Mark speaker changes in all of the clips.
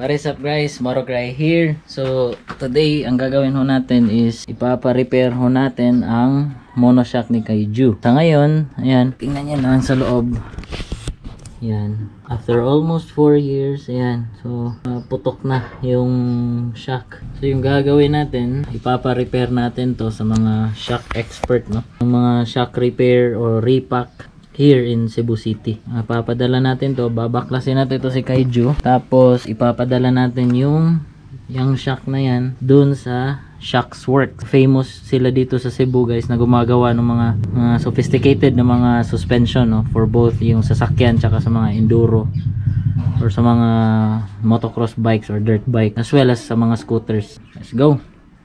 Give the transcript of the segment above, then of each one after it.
Speaker 1: What is up guys, Marogray here. So today ang gagawin ho natin is ipapa-repair ho natin ang monoshock ni Kaiju. Sa ngayon, ayan, tingnan niyo lang sa loob. Ayan, after almost 4 years, ayan, so putok na yung shock. So yung gagawin natin, ipapa-repair natin to sa mga shock expert, no? Yung mga shock repair or repack here in Cebu City. Papadala natin to, babaklasin natin to si Kaiju, tapos ipapadala natin yung shock na yan dun sa Shocks Works. Famous sila dito sa Cebu guys na gumagawa ng mga sophisticated na mga suspension, no, for both yung sasakyan tsaka sa mga enduro or sa mga motocross bikes or dirt bike as well as sa mga scooters. Let's go.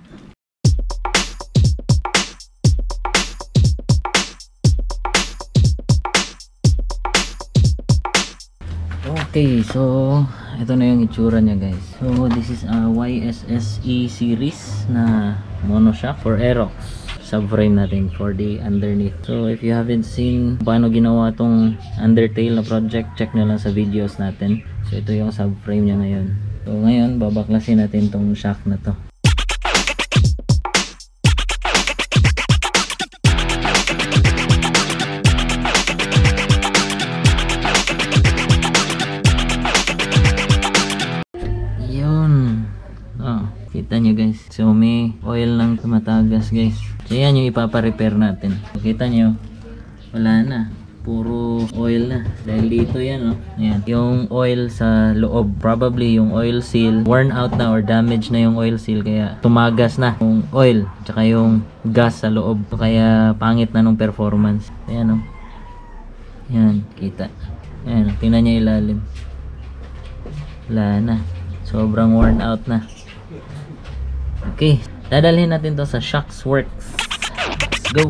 Speaker 1: Okay, so ito na yung itsura niya guys. So this is a YSSE series na monoshock for Aerox. Subframe natin for the underneath. So if you haven't seen paano ginawa tong Undertale na project, check nyo lang sa videos natin. So ito yung subframe niya ngayon. So ngayon babaklasin natin tong shock na to. Kita nyo guys, so may oil lang tumatagas guys. So yan yung ipapa-repair natin. So, kita nyo, wala na, puro oil na dahil dito yan, oh. Ayan. Yung oil sa loob, probably yung oil seal worn out na or damaged na yung oil seal, kaya tumagas na yung oil tsaka yung gas sa loob, so, kaya pangit na nung performance. Ayan, oh. Yan, kita. Ayan, tingnan nyo ilalim, wala na, sobrang worn out na. Okay, dadalhin natin to sa Shocks Works. Let's go.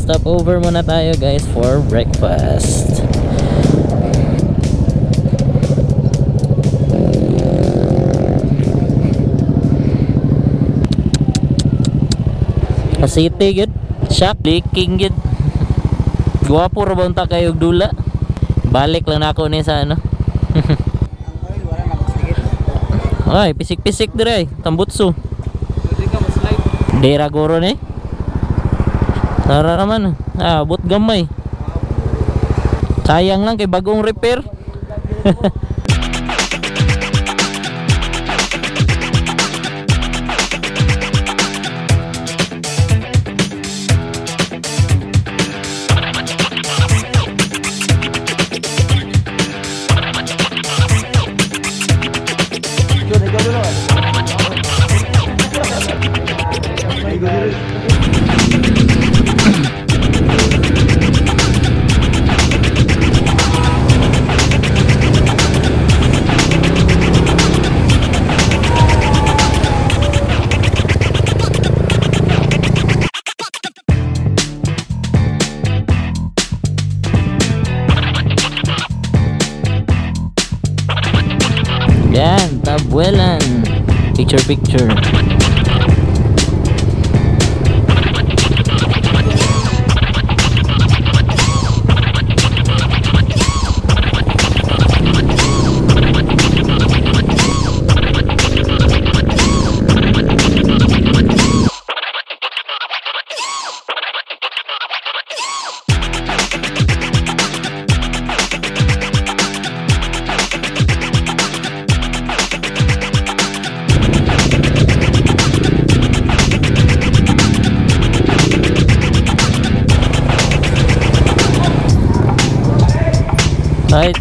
Speaker 1: stop over muna tayo guys for breakfast. City gud, shock leaking gud. Guwapo ra ba unta kayo dula? Balik lang nako ni sa ano. Ay, pisik-pisik dire, tambutso. Di ka slide. Dera goro ni. Tara naman. Abot gamay. Sayang lang kay bagong repair. Yan, tabuelan. Picture. Right.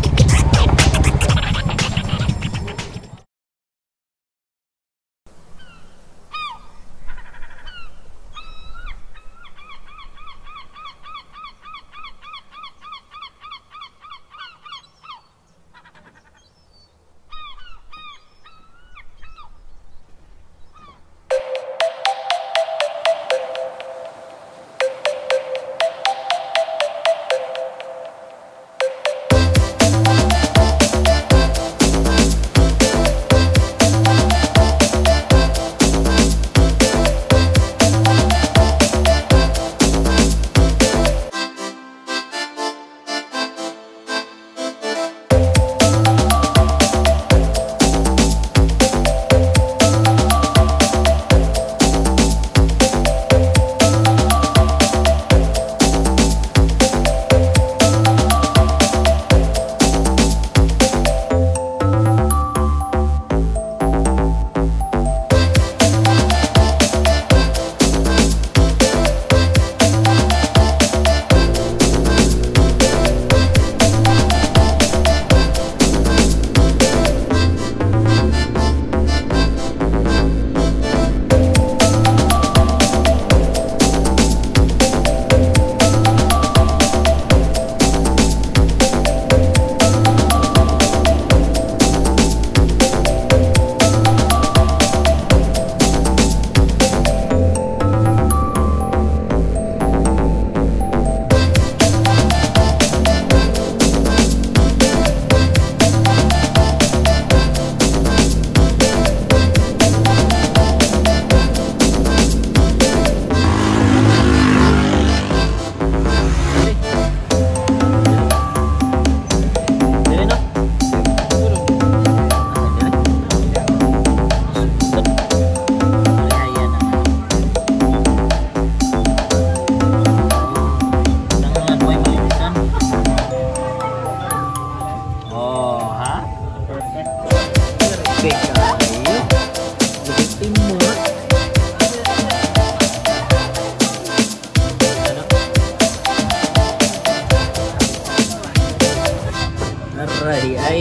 Speaker 1: Aray ay.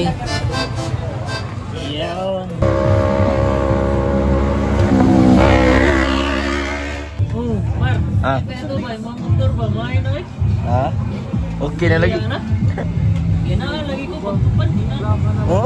Speaker 1: Iyon. Oh, Mar.
Speaker 2: Ah.
Speaker 1: Ito ba yung motor ba main ay?
Speaker 2: Ha? Okay na lagi.
Speaker 1: Gina lagi ko pagtupan gina.
Speaker 2: Oh.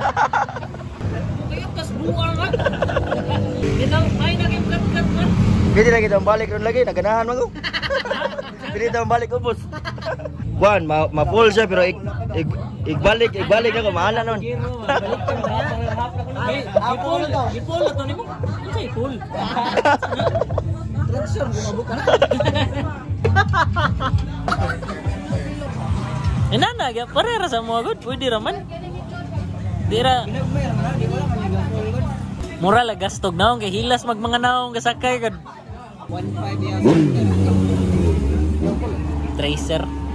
Speaker 1: Kayo kas buang ka. Gina ay naging kat-kat man.
Speaker 2: Pwede lagi daw balik ron lagi naganahan man ko. Pinita balik ubos. Kuan, ma-full siya pero igbalik ako maana nun.
Speaker 1: Ipol na to nimo. Ano ipol? Transfer gumabuk ka. Inana ga parera sa mo agad pwede raman. Dira. Mura la gastog naong kay hilas magmanga naong gasakay kad 1.5 years. Tracer.